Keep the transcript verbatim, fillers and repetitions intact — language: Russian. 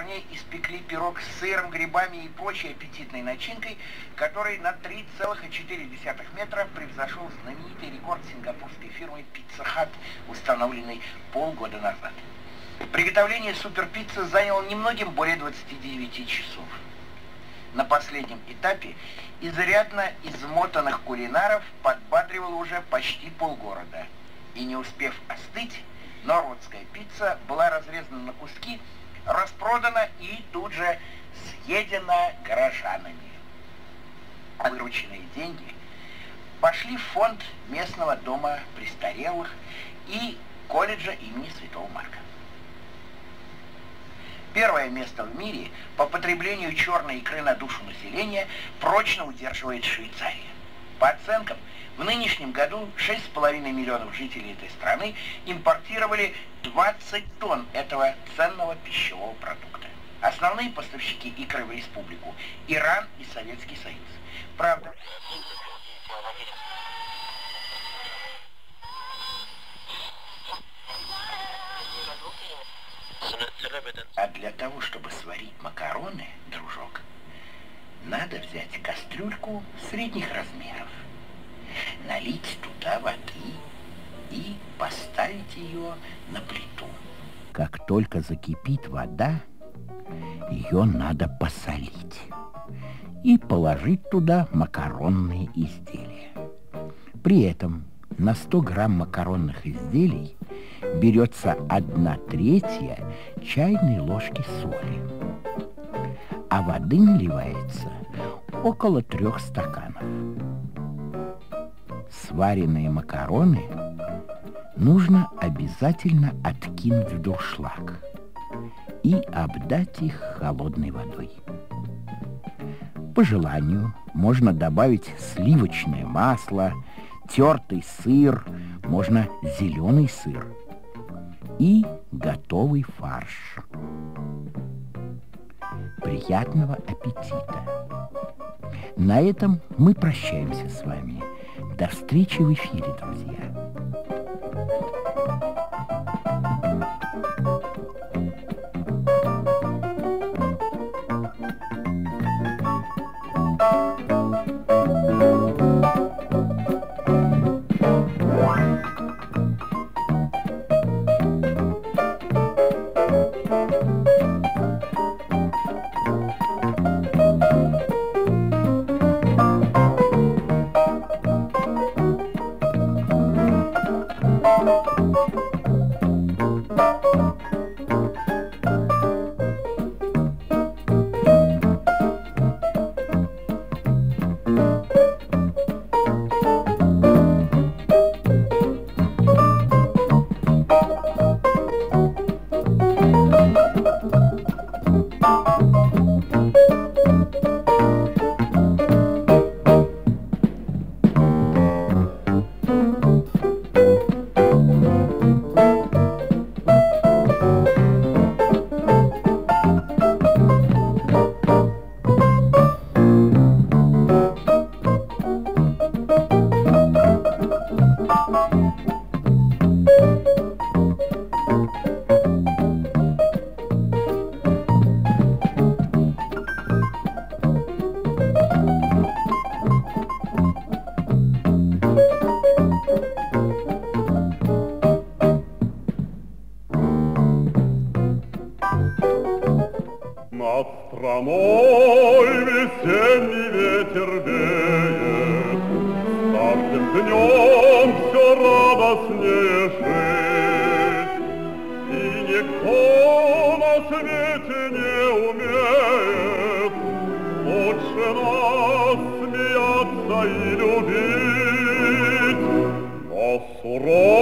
парней испекли пирог с сыром, грибами и прочей аппетитной начинкой, который на три целых четыре десятых метра превзошел знаменитый рекорд сингапурской фирмы Pizza Hut, установленный полгода назад. Приготовление суперпиццы заняло немногим более двадцати девяти часов. На последнем этапе изрядно измотанных кулинаров подбадривало уже почти полгорода. И не успев остыть, норвудская пицца была разрезана на куски, распродана и тут же съедена горожанами. Вырученные деньги пошли в фонд местного дома престарелых и колледжа имени Святого Марка. Первое место в мире по потреблению черной икры на душу населения прочно удерживает Швейцария. По оценкам, в нынешнем году шесть с половиной миллионов жителей этой страны импортировали двадцать тонн этого ценного пищевого продукта. Основные поставщики икры в республику – Иран и Советский Союз. Правда, а для того, чтобы сварить макароны, дружок, надо взять кастрюльку средних размеров, налить туда воды и поставить ее на плиту. Как только закипит вода, ее надо посолить и положить туда макаронные изделия. При этом на сто грамм макаронных изделий берется одна третья чайной ложки соли, а воды наливается около трех стаканов. Сваренные макароны нужно обязательно откинуть в дуршлаг и обдать их холодной водой. По желанию можно добавить сливочное масло, тертый сыр, можно зеленый сыр и готовый фарш. Приятного аппетита! На этом мы прощаемся с вами. До встречи в эфире, друзья! Над страной весенний ветер веет, с каждым днем все радостнее жить, и никто на свете не умеет лучше нас смеяться и любить, но сурово